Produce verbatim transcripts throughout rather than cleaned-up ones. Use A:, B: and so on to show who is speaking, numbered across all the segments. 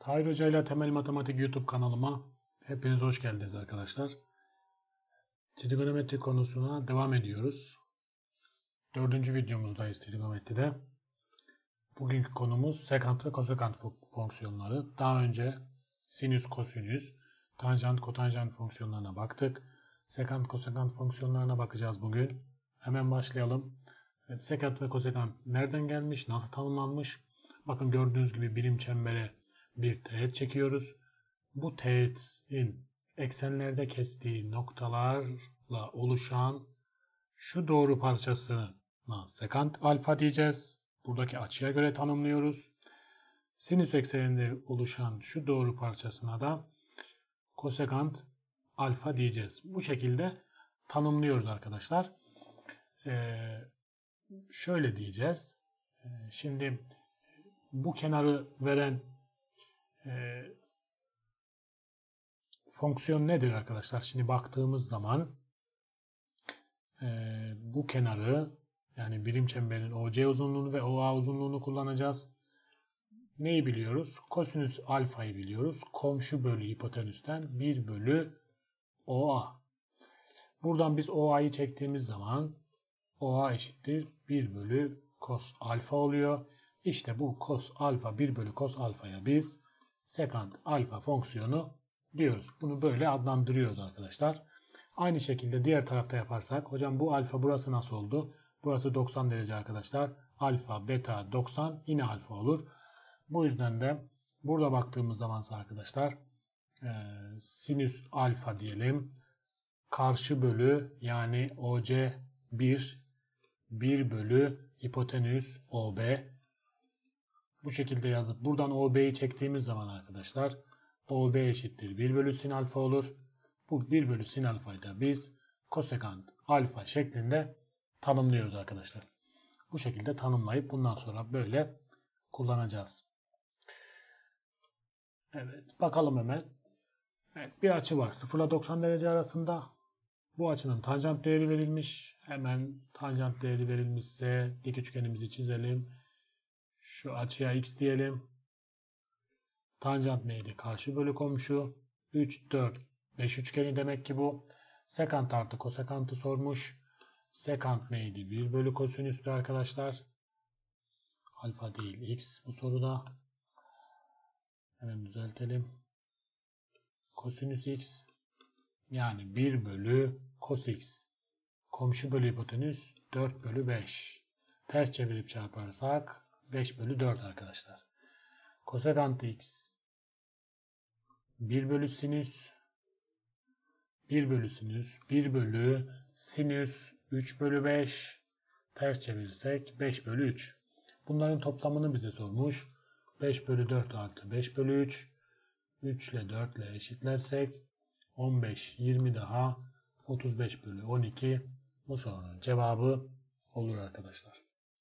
A: Tahir Hoca ile Temel Matematik YouTube kanalıma hepiniz hoş geldiniz arkadaşlar. Trigonometri konusuna devam ediyoruz. Dördüncü videomuzdayız trigonometride. Bugünkü konumuz sekant ve kosekant fonksiyonları. Daha önce sinüs, kosinüs, tanjant, kotanjant fonksiyonlarına baktık. Sekant, kosekant fonksiyonlarına bakacağız bugün. Hemen başlayalım. Evet, sekant ve kosekant nereden gelmiş, nasıl tanımlanmış? Bakın gördüğünüz gibi birim çembere bir teğet çekiyoruz. Bu teğetin eksenlerde kestiği noktalarla oluşan şu doğru parçasına sekant alfa diyeceğiz. Buradaki açıya göre tanımlıyoruz. Sinüs ekseninde oluşan şu doğru parçasına da kosekant alfa diyeceğiz. Bu şekilde tanımlıyoruz arkadaşlar. Ee, şöyle diyeceğiz. Ee, şimdi bu kenarı veren e, fonksiyon nedir arkadaşlar? Şimdi baktığımız zaman e, bu kenarı, yani birim çemberin O C uzunluğunu ve O A uzunluğunu kullanacağız. Neyi biliyoruz? Kosinüs alfayı biliyoruz. Komşu bölü hipotenüsten bir bölü O A. Buradan biz O A'yı çektiğimiz zaman O A eşittir bir bölü kos alfa oluyor. İşte bu kos alfa bir bölü kos alfaya biz sekant alfa fonksiyonu diyoruz. Bunu böyle adlandırıyoruz arkadaşlar. Aynı şekilde diğer tarafta yaparsak, hocam bu alfa burası nasıl oldu? Burası doksan derece arkadaşlar. Alfa, beta, doksan yine alfa olur. Bu yüzden de burada baktığımız zaman arkadaşlar e, sinüs alfa diyelim. Karşı bölü, yani O C bir, bir bölü hipotenüs O B. Bu şekilde yazıp buradan O B'yi çektiğimiz zaman arkadaşlar O B eşittir bir bölü sin alfa olur. Bu bir bölü sin alfayı da biz kosekant alfa şeklinde tanımlıyoruz arkadaşlar. Bu şekilde tanımlayıp bundan sonra böyle kullanacağız. Evet, bakalım hemen. Evet, bir açı var. sıfır ile doksan derece arasında. Bu açının tanjant değeri verilmiş. Hemen tanjant değeri verilmişse dik üçgenimizi çizelim. Şu açıya x diyelim. Tanjant neydi? Karşı bölü komşu. üç, dört, beş üçgeni demek ki bu. Sekant artı kosekantı sormuş. Sekant neydi? bir bölü kosinüstü arkadaşlar. Alfa değil x bu soruda. Hemen düzeltelim. Kosinüs x. Yani bir bölü cos x. Komşu bölü hipotenüs dört bölü beş. Ters çevirip çarparsak beş bölü dört arkadaşlar. Kosekant x bir bölü sinüs, bir bölü sinüs, bir bölü sinüs üç bölü beş, ters çevirirsek beş bölü üç. Bunların toplamını bize sormuş. beş bölü dört artı beş bölü üç. üç ile dört ile eşitlersek on beş, yirmi daha otuz beş bölü on iki. Bu sorunun cevabı olur arkadaşlar.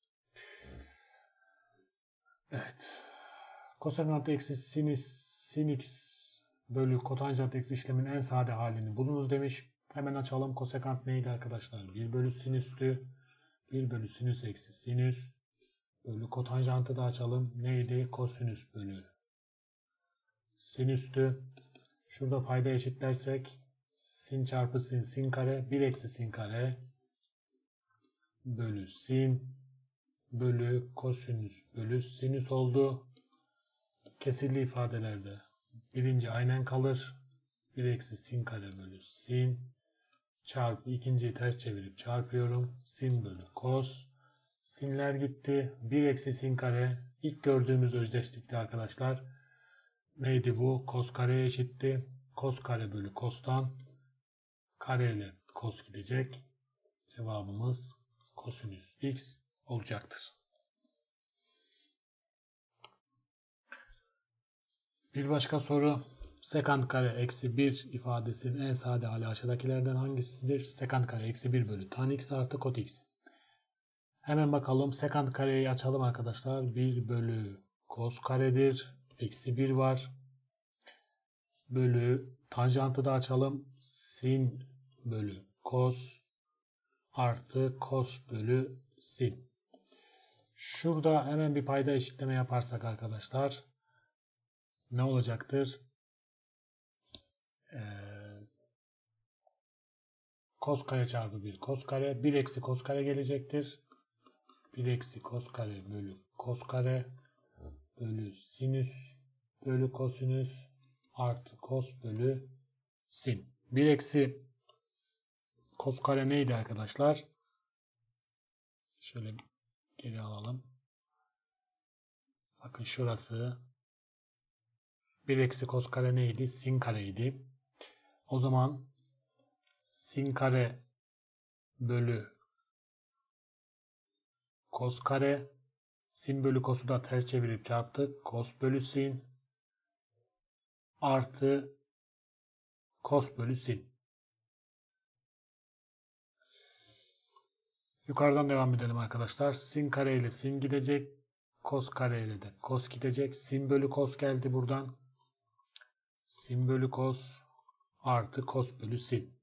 A: Evet. Kosekant eksi sinüs sin x bölü kotanjant eksi işlemin en sade halini bulunuz demiş. Hemen açalım. Kosekant neydi arkadaşlar? bir bölü sinüstü. bir bölü sinüs eksi sinüs bölü kotanjantı da açalım. Neydi? Kosinüs bölü sinüstü. Şurada payda eşitlersek sin çarpı sin sin kare bir eksi sin kare bölü sin bölü kosinüs bölü sinüs oldu. Kesirli ifadelerde birinci aynen kalır. bir eksi sin kare bölü sin çarpı ikinciyi ters çevirip çarpıyorum. Sin bölü kos. Sinler gitti. bir eksi sin kare. İlk gördüğümüz özdeşlikti arkadaşlar. Neydi bu? Kos kareye eşitti. Kos kare bölü kostan kare ile kos gidecek. Cevabımız kosinüs x olacaktır. Bir başka soru. Sekant kare eksi bir ifadesinin en sade hali aşağıdakilerden hangisidir? Sekant kare eksi bir bölü tan x artı kot x. Hemen bakalım. Sekant kareyi açalım arkadaşlar. bir bölü kos karedir. Eksi bir var. Bölü tanjantı da açalım. Sin bölü kos artı kos bölü sin. Şurada hemen bir payda eşitleme yaparsak arkadaşlar ne olacaktır? Ee, Kos kare çarpı bir kos kare. bir eksi kos kare gelecektir. bir eksi kos kare bölü kos kare bölü sinüs bölü kosinüs artı kos bölü sin. bir eksi kos kare neydi arkadaşlar? Şöyle geri alalım. Bakın şurası. bir eksi kos kare neydi? Sin kareydi. O zaman sin kare bölü kos kare, sin bölü kosu da ters çevirip çarptık. Kos bölü sin artı kos bölü sin. Yukarıdan devam edelim arkadaşlar. Sin kare ile sin gidecek. Kos kare ile de kos gidecek. Sin bölü kos geldi buradan. Sin bölü kos artı kos bölü sin.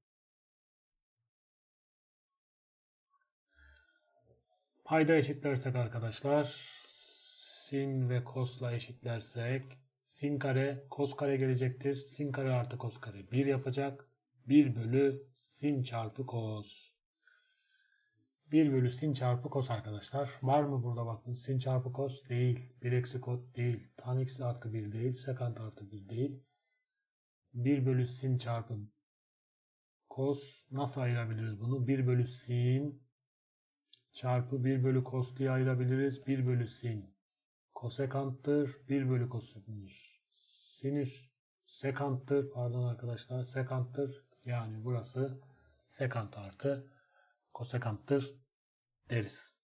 A: Payda eşitlersek arkadaşlar, sin ve kosla eşitlersek sin kare kos kare gelecektir. Sin kare artı kos kare bir yapacak. bir bölü sin çarpı kos. bir bölü sin çarpı kos arkadaşlar. Var mı burada bakın? Sin çarpı kos değil. bir eksi kos değil. Tan x artı bir değil. Sekant artı bir değil. bir bölü sin çarpı kos. Nasıl ayırabiliriz bunu? bir bölü sin çarpı bir bölü kos diye ayırabiliriz. bir bölü sin kosekanttır. bir bölü kosinüs sinüs sekanttır. Pardon arkadaşlar. Sekanttır. Yani burası sekant artı kosekanttır deriz.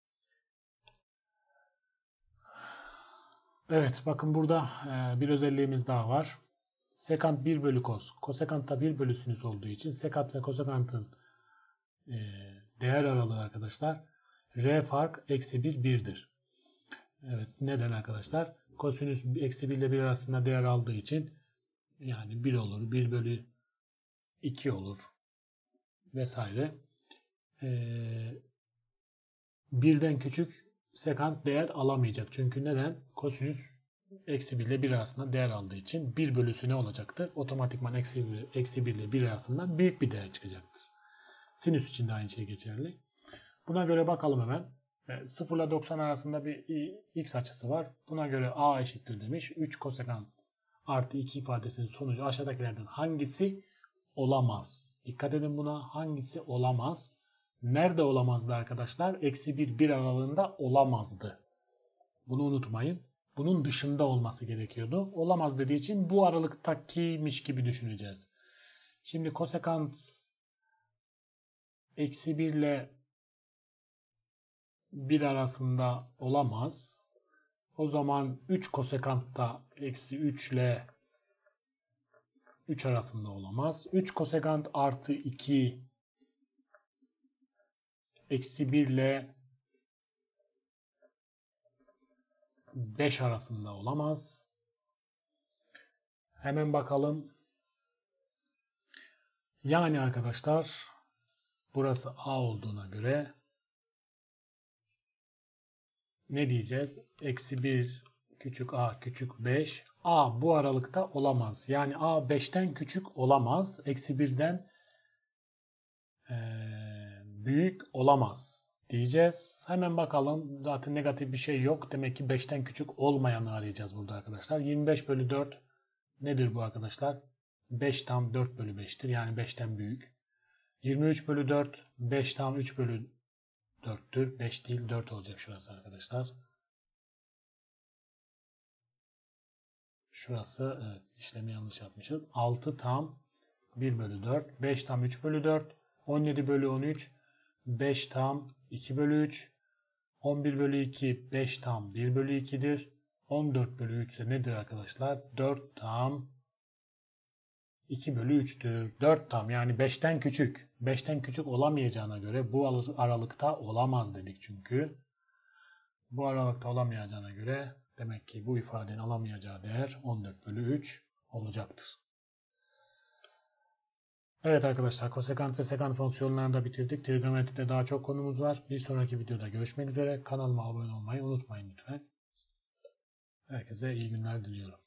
A: Evet bakın burada bir özelliğimiz daha var. Sekant bir bölü kos. Kosekant da bir bölü sinüs olduğu için sekant ve kosekantın değer aralığı arkadaşlar R fark eksi bir birdir. Evet neden arkadaşlar? Kosinüs eksi bir ile bir arasında değer aldığı için yani bir olur. bir bölü iki olur. Vesaire. Ee, birden küçük sekant değer alamayacak. Çünkü neden? Kosinüs eksi bir ile bir arasında değer aldığı için bir bölüsü ne olacaktır? Otomatikman eksi bir, eksi bir ile bir arasında büyük bir değer çıkacaktır. Sinüs için de aynı şey geçerli. Buna göre bakalım hemen. sıfır ile doksan arasında bir x açısı var. Buna göre a eşittir demiş. üç kosekant artı iki ifadesinin sonucu aşağıdakilerden hangisi olamaz? Dikkat edin buna. Hangisi olamaz? Nerede olamazdı arkadaşlar? Eksi bir, bir aralığında olamazdı. Bunu unutmayın. Bunun dışında olması gerekiyordu. Olamaz dediği için bu aralıktakiymiş gibi düşüneceğiz. Şimdi kosekant eksi bir ile bir arasında olamaz. O zaman üç kosekant da eksi üç ile üç arasında olamaz. üç kosekant artı iki eksi bir ile beş arasında olamaz. Hemen bakalım. Yani arkadaşlar burası a olduğuna göre ne diyeceğiz? Eksi bir küçük a küçük beş. A bu aralıkta olamaz. Yani a beşten küçük olamaz. Eksi birden e, büyük olamaz diyeceğiz. Hemen bakalım. Zaten negatif bir şey yok. Demek ki beşten küçük olmayanı arayacağız burada arkadaşlar. yirmi beş bölü dört nedir bu arkadaşlar? beş tam dört bölü beş'tir. Yani beşten büyük. yirmi üç bölü dört beş tam üç bölü dört'tür. beş değil dört olacak şurası arkadaşlar. Şurası evet işlemi yanlış yapmışız. altı tam bir bölü dört. beş tam üç bölü dört. on yedi bölü on üç. beş tam iki bölü üç. on bir bölü iki beş tam bir bölü iki'dir. on dört bölü üç ise nedir arkadaşlar? dört tam iki bölü üç'tür. dört tam yani beşten küçük. beşten küçük olamayacağına göre bu aralıkta olamaz dedik çünkü. Bu aralıkta olamayacağına göre demek ki bu ifadenin alamayacağı değer on dört bölü üç olacaktır. Evet arkadaşlar kosekant ve sekant fonksiyonlarını da bitirdik. Trigonometride daha çok konumuz var. Bir sonraki videoda görüşmek üzere. Kanalıma abone olmayı unutmayın lütfen. Herkese iyi günler diliyorum.